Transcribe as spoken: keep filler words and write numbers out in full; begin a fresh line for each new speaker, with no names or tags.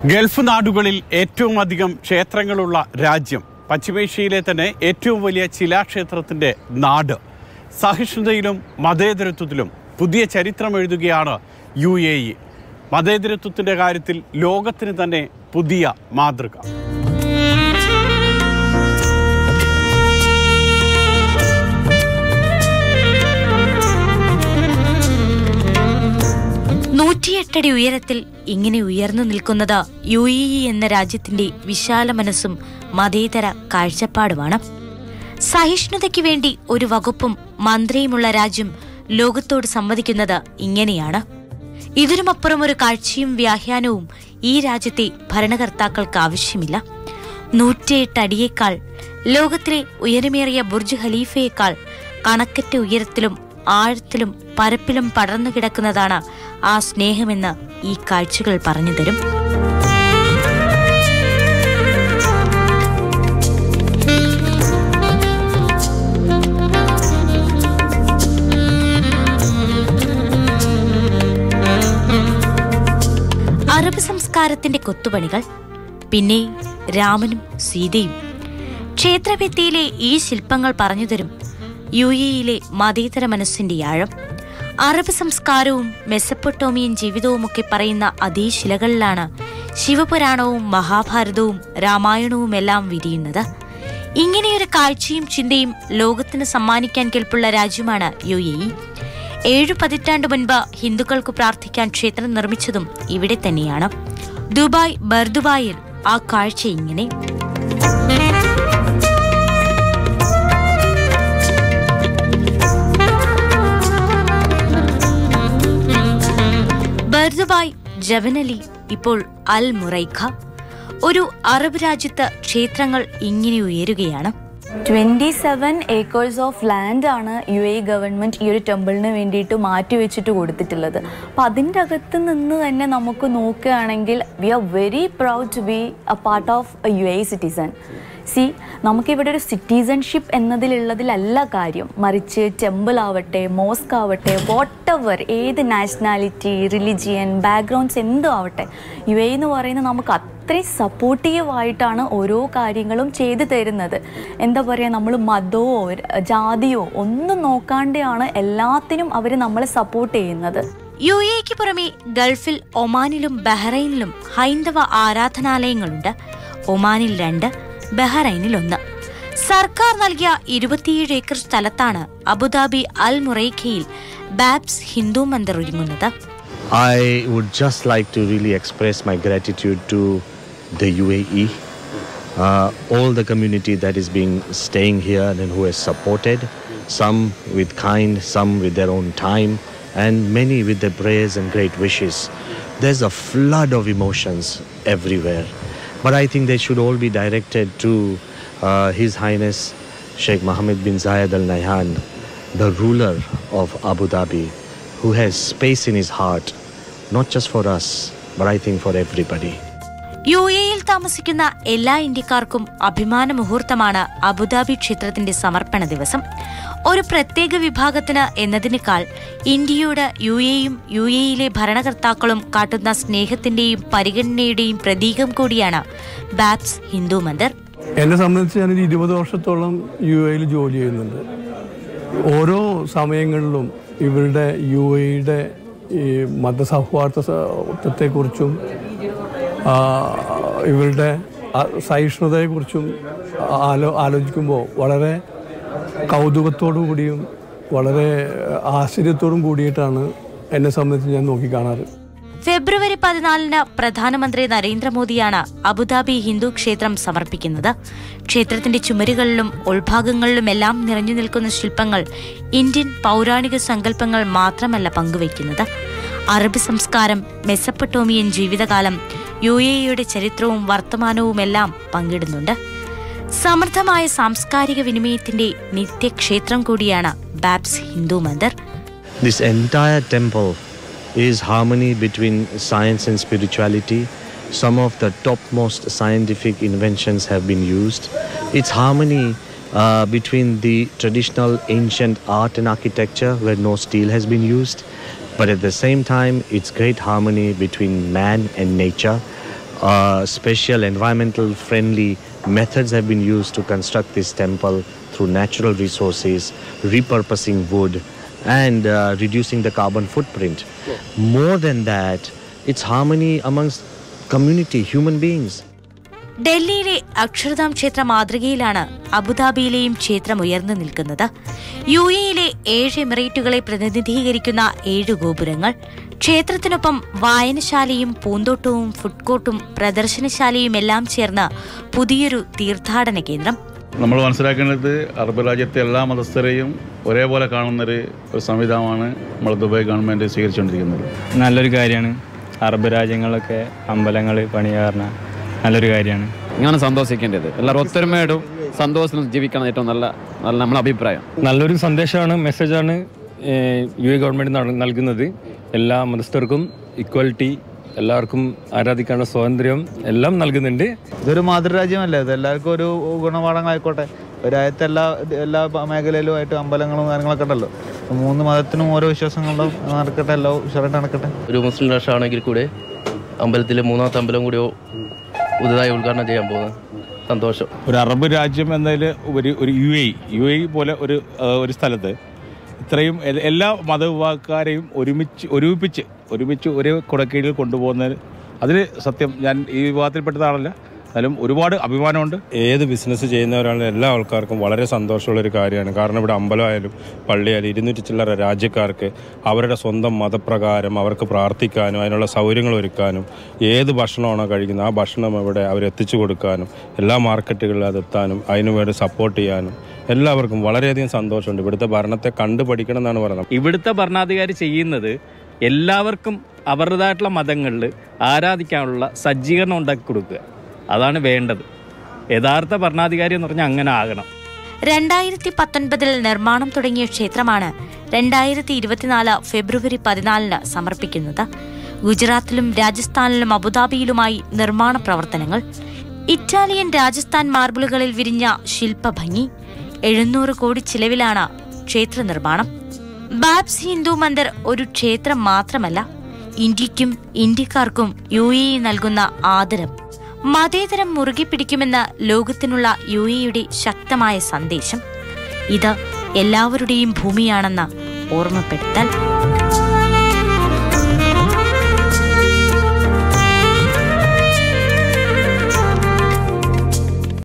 Gulf നാടുകളിൽ ഏറ്റവും അധികം ക്ഷേത്രങ്ങളുള്ള രാജ്യം, പശ്ചിമേഷ്യയിലെ തന്നെ ഏറ്റവും വലിയ ശിലാക്ഷേത്രത്തിൻ്റെ നാട്, സഹിഷ്ണുതയിലും മതേതരത്വത്തിലും പുതിയ ചരിത്രം എഴുതുകയാണ് യു എ ഇ. മതേതരത്വത്തിൻ്റെ കാര്യത്തിൽ ലോകത്തിന് തന്നെ പുതിയ മാതൃക.
നൂറ്റിയെട്ടടി ഉയരത്തിൽ ഇങ്ങനെ ഉയർന്നു നിൽക്കുന്നത് യു എ ഇ എന്ന രാജ്യത്തിന്റെ വിശാല മനസ്സും മതേതര കാഴ്ചപ്പാടുമാണ്. സഹിഷ്ണുതയ്ക്ക് വേണ്ടി ഒരു വകുപ്പും മന്ത്രിയുമുള്ള രാജ്യം ലോകത്തോട് സംവദിക്കുന്നത് ഇങ്ങനെയാണ്. ഇതിനുമപ്പുറം ഒരു കാഴ്ചയും വ്യാഖ്യാനവും ഈ രാജ്യത്തെ ഭരണകർത്താക്കൾക്ക് ആവശ്യമില്ല. നൂറ്റിയെട്ട് അടിയേക്കാൾ, ലോകത്തിലെ ഉയരമേറിയ ബുർജ് ഖലീഫയേക്കാൾ കണക്കറ്റ ഉയരത്തിലും ആഴത്തിലും പരപ്പിലും പടർന്നു കിടക്കുന്നതാണ് ആ സ്നേഹമെന്ന് ഈ കാഴ്ചകൾ പറഞ്ഞു തരും. അറബ് സംസ്കാരത്തിന്റെ കൊത്തുപണികൾ, പിന്നെ രാമനും സീതയും. ക്ഷേത്രഭിത്തിയിലെ ഈ ശില്പങ്ങൾ പറഞ്ഞുതരും യു എ ഇയിലെ മതേതര മനസ്സിന്റെ ആഴം. അറബ് സംസ്കാരവും മെസപ്പൊട്ടോമിയൻ ജീവിതവുമൊക്കെ പറയുന്ന അതേ ശിലകളിലാണ് ശിവപുരാണവും മഹാഭാരതവും രാമായണവും എല്ലാം വിരിയുന്നത്. ഇങ്ങനെയൊരു കാഴ്ചയും ചിന്തയും ലോകത്തിന് സമ്മാനിക്കാൻ കെൽപ്പുള്ള രാജ്യമാണ് യു എ ഇ. ഏഴു പതിറ്റാണ്ട് മുൻപ് ഹിന്ദുക്കൾക്ക് പ്രാർത്ഥിക്കാൻ ക്ഷേത്രം നിർമ്മിച്ചതും ഇവിടെ തന്നെയാണ്. ദുബായ് ബർദുബായിൽ ആ കാഴ്ച ഇങ്ങനെ. ബർദുബായ്, ജവനലി, ഇപ്പോൾ അൽ മുറൈഖ. ഒരു അറബ് രാജ്യത്ത് ക്ഷേത്രങ്ങൾ ഇങ്ങനെ ഉയരുകയാണ്.
Twenty seven acres of land ആണ് യു എ ഗവൺമെന്റ് ഈ ഒരു ടെമ്പിളിന് വേണ്ടിയിട്ട് മാറ്റിവെച്ചിട്ട് കൊടുത്തിട്ടുള്ളത്. അപ്പം അതിൻ്റെ അകത്ത് നിന്ന് തന്നെ നമുക്ക് നോക്കുകയാണെങ്കിൽ we are very proud to be a part of a U A citizen. സി, നമുക്കിവിടെ ഒരു സിറ്റിസൺഷിപ്പ് എന്നതിലുള്ളതിലല്ല കാര്യം, മറിച്ച് ടെമ്പിൾ ആവട്ടെ, മോസ്ക് ആവട്ടെ, വാട്ട് എവർ, ഏത് നാഷണാലിറ്റി, റിലിജിയൻ, ബാക്ക്ഗ്രൗണ്ട്സ് എന്തോ ആവട്ടെ, യു എ എന്ന് പറയുന്നത് നമുക്ക് അത്രയും സപ്പോർട്ടീവായിട്ടാണ് ഓരോ കാര്യങ്ങളും ചെയ്തു തരുന്നത്. എന്താ പറയുക, നമ്മൾ മതമോ ജാതിയോ ഒന്നും നോക്കാണ്ടെയാണ് എല്ലാത്തിനും അവർ നമ്മളെ സപ്പോർട്ട് ചെയ്യുന്നത്.
യു എക്ക് പുറമെ ഗൾഫിൽ ഒമാനിലും ബഹ്റൈനിലും ഹൈന്ദവ ആരാധനാലയങ്ങളുണ്ട്. ഒമാനിൽ രണ്ട്, ബഹ്റൈനിൽ ഒന്ന്. സർക്കാർ നൽകിയ ഇരുപത്തിയേഴ് ഏക്കർ സ്ഥലത്താണ് അബുദാബി അൽ മുറൈഖയിൽ ബാബ്സ് ഹിന്ദു മന്ദിർ ഒരുങ്ങുന്നത്.
I would just like to really express my gratitude to the U A E, uh, all the community that is being staying here and who has supported, some with kind, some with their own time, and many with their prayers and great wishes. There's a flood of emotions everywhere, but I think they should all be directed to uh, His Highness Sheikh Mohammed bin Zayed Al Nahyan, the ruler of Abu Dhabi, who has space in his heart, not just for us, but I think for everybody.
U എയിൽ താമസിക്കുന്ന എല്ലാ ഇന്ത്യക്കാർക്കും അഭിമാന മുഹൂർത്തമാണ് Abu Dhabi ക്ഷേത്രത്തിന്റെ സമർപ്പണ ദിവസം. ഒരു പ്രത്യേക വിഭാഗത്തിന് എന്നതിനേക്കാൾ ഇന്ത്യയോട് യു എയും യു എയിലെ ഭരണകർത്താക്കളും കാട്ടുന്ന സ്നേഹത്തിന്റെയും പരിഗണനയുടെയും പ്രതീകം കൂടിയാണ് ബാബ്സ് ഹിന്ദു മന്ദിർ.
എന്നെ സംബന്ധിച്ച് ഞാനൊരു ഇരുപത് വർഷത്തോളം യു എയിൽ ജോലി ചെയ്യുന്നുണ്ട്. ഓരോ സമയങ്ങളിലും ഇവരുടെ യു എയുടെ ഈ മതസൗഹാർദ്ദത്തെക്കുറിച്ചും ഇവരുടെ സഹിഷ്ണുതയെക്കുറിച്ചും ആലോ ആലോചിക്കുമ്പോൾ വളരെ കൗതുകത്തോടു കൂടിയും വളരെ ആശ്ചര്യത്തോടും കൂടിയിട്ടാണ് എന്നെ സംബന്ധിച്ച് ഞാൻ നോക്കിക്കാണാറ്.
ഫെബ്രുവരി പതിനാലിന് പ്രധാനമന്ത്രി നരേന്ദ്രമോദിയാണ് അബുദാബി ഹിന്ദു ക്ഷേത്രം സമർപ്പിക്കുന്നത്. ക്ഷേത്രത്തിന്റെ ചുമരുകളിലും ഉൾഭാഗങ്ങളിലുമെല്ലാം നിറഞ്ഞു നിൽക്കുന്ന ശില്പങ്ങൾ ഇന്ത്യൻ പൗരാണിക സങ്കല്പങ്ങൾ മാത്രമല്ല പങ്കുവയ്ക്കുന്നത്. അറബ് സംസ്കാരം, മെസപ്പൊട്ടോമിയൻ ജീവിതകാലം, യു എ ഇയുടെ ചരിത്രവും വർത്തമാനവുമെല്ലാം പങ്കിടുന്നുണ്ട്. സമൃദ്ധമായ സാംസ്കാരിക വിനിമയത്തിന്റെ നിത്യക്ഷേത്രം കൂടിയാണ് BAPS Hindu Mandir.
This entire temple is harmony between science and spirituality. Some of the topmost scientific inventions have been used. It's harmony uh, between the traditional ancient art and architecture where no steel has been used, but at the same time it's great harmony between man and nature, Uh, special environmental friendly methods have been used to construct this temple through natural resources, repurposing wood, and uh, reducing the carbon footprint. More than that, it's harmony amongst community, human beings.
ഡൽഹിയിലെ അക്ഷർധാം ക്ഷേത്ര മാതൃകയിലാണ് അബുദാബിയിലെയും ക്ഷേത്രം ഉയർന്നു നിൽക്കുന്നത്. U എയിലെ ഏഴ് എമിറേറ്റുകളെ പ്രതിനിധീകരിക്കുന്ന ഏഴ് ഗോപുരങ്ങൾ, ക്ഷേത്രത്തിനൊപ്പം വായനശാലയും പൂന്തോട്ടവും food കോർട്ടും പ്രദർശനശാലയും എല്ലാം ചേർന്ന് പുതിയൊരു തീർത്ഥാടന കേന്ദ്രം.
നമ്മൾ മനസ്സിലാക്കേണ്ടത് അറബ് രാജ്യത്തെ എല്ലാ മതസ്ഥരെയും ഒരേപോലെ കാണുന്നൊരു ഒരു സംവിധാനമാണ് നമ്മൾ ദുബായ് ഗവൺമെൻറ് സ്വീകരിച്ചുകൊണ്ടിരിക്കുന്നത്.
നല്ലൊരു കാര്യമാണ്. അറബ് രാജ്യങ്ങളിലൊക്കെ അമ്പലങ്ങൾ പണിയാറുന്ന നല്ലൊരു കാര്യമാണ്.
ഇങ്ങനെ സന്തോഷിക്കേണ്ടത് എല്ലാവരും ഒത്തൊരുമയോടും സന്തോഷത്തിൽ ജീവിക്കണം. ഏറ്റവും നല്ല നല്ല നമ്മുടെ അഭിപ്രായം.
നല്ലൊരു സന്ദേശമാണ്, മെസ്സേജാണ് യു എ ഗവൺമെൻറ് നൽകുന്നത്. എല്ലാ മതസ്ഥർക്കും ഇക്വാലിറ്റി, എല്ലാവർക്കും ആരാധിക്കാനുള്ള സ്വാതന്ത്ര്യം എല്ലാം നൽകുന്നുണ്ട്.
ഇതൊരു മാതൃരാജ്യമല്ലേ, ഇത് എല്ലാവർക്കും ഒരു ഗുണപാഠങ്ങളായിക്കോട്ടെ. ഒരു രാജ്യത്തെ എല്ലാ എല്ലാ മേഖലയിലുമായിട്ട് അമ്പലങ്ങളും കാര്യങ്ങളൊക്കെ ഉണ്ടല്ലോ. മൂന്ന് മതത്തിനും ഓരോ വിശ്വാസങ്ങളും നടക്കട്ടെ, എല്ലാം ഉഷാറായിട്ട് നടക്കട്ടെ.
ഒരു മുസ്ലിം രാഷ്ട്രമാണെങ്കിൽ കൂടെ അമ്പലത്തിലെ മൂന്നാമത്തെ അമ്പലം കൂടി പുതുതായി ഉദ്ഘാടനം ചെയ്യാൻ പോകുന്നത് സന്തോഷം.
ഒരു അറബ് രാജ്യം എന്നതിൽ ഒരു ഒരു യു എ യു എ പോലെ ഒരു ഒരു സ്ഥലത്ത് ഇത്രയും എല്ലാ മതവിഭാഗക്കാരെയും ഒരുമിച്ച് ഒരുമിപ്പിച്ച് ഒരുമിച്ച് ഒരേ കുടക്കീഴിൽ കൊണ്ടുപോകുന്നതിന് അതിൽ സത്യം ഞാൻ ഈ വിഭാഗത്തിൽപ്പെട്ടതാണല്ല, എന്നാലും ഒരുപാട് അഭിമാനമുണ്ട്.
ഏത് ബിസിനസ് ചെയ്യുന്നവരാണെങ്കിലും എല്ലാ ആൾക്കാർക്കും വളരെ സന്തോഷമുള്ളൊരു കാര്യമാണ്. കാരണം ഇവിടെ അമ്പലമായാലും പള്ളിയായാലും ഇരുന്നൂറ്റി ചില്ലറ രാജ്യക്കാർക്ക് അവരുടെ സ്വന്തം മതപ്രകാരം അവർക്ക് പ്രാർത്ഥിക്കാനും അതിനുള്ള സൗകര്യങ്ങൾ ഒരുക്കാനും ഏത് ഭക്ഷണമാണോ കഴിക്കുന്നത് ആ ഭക്ഷണം ഇവിടെ അവരെത്തിച്ചു കൊടുക്കാനും എല്ലാ മാർക്കറ്റുകളിലും അതെത്താനും അതിനുവേണ്ടി സപ്പോർട്ട് ചെയ്യാനും എല്ലാവർക്കും വളരെയധികം സന്തോഷമുണ്ട്. ഇവിടുത്തെ ഭരണത്തെ കണ്ടു പഠിക്കണം എന്നാണ് പറയുന്നത്.
ഇവിടുത്തെ ഭരണാധികാരി ചെയ്യുന്നത് എല്ലാവർക്കും അവരുടേതായിട്ടുള്ള മതങ്ങളിൽ ആരാധിക്കാനുള്ള സജ്ജീകരണം ഉണ്ടാക്കി കൊടുക്കുക, അതാണ് വേണ്ടത്. യഥാർത്ഥ ഭരണാധികാരി എന്ന് പറഞ്ഞാൽ അങ്ങനെ ആകണം.
രണ്ടായിരത്തി പത്തൊൻപതിൽ നിർമ്മാണം തുടങ്ങിയ ക്ഷേത്രമാണ് രണ്ടായിരത്തി ഇരുപത്തിനാല് ഫെബ്രുവരി പതിനാലിന് സമർപ്പിക്കുന്നത്. ഗുജറാത്തിലും രാജസ്ഥാനിലും അബുദാബിയിലുമായി നിർമ്മാണ പ്രവർത്തനങ്ങൾ. ഇറ്റാലിയൻ രാജസ്ഥാൻ മാർബിളുകളിൽ വിരിഞ്ഞ ശില്പഭംഗി. എഴുന്നൂറ് കോടി ചിലവിലാണ് ക്ഷേത്ര നിർമ്മാണം. ബാബ്സ് ഹിന്ദു മന്ദിർ ഒരു ക്ഷേത്രം മാത്രമല്ല, ഇന്ത്യക്കും ഇന്ത്യക്കാർക്കും യു എ ഇ നൽകുന്ന ആദരം. മതേതരം മുറുകെ പിടിക്കുമെന്ന ലോകത്തിനുള്ള യു എയുടെ ശക്തമായ സന്ദേശം. ഇത് എല്ലാവരുടെയും ഭൂമിയാണെന്ന ഓർമ്മപ്പെടുത്തൽ.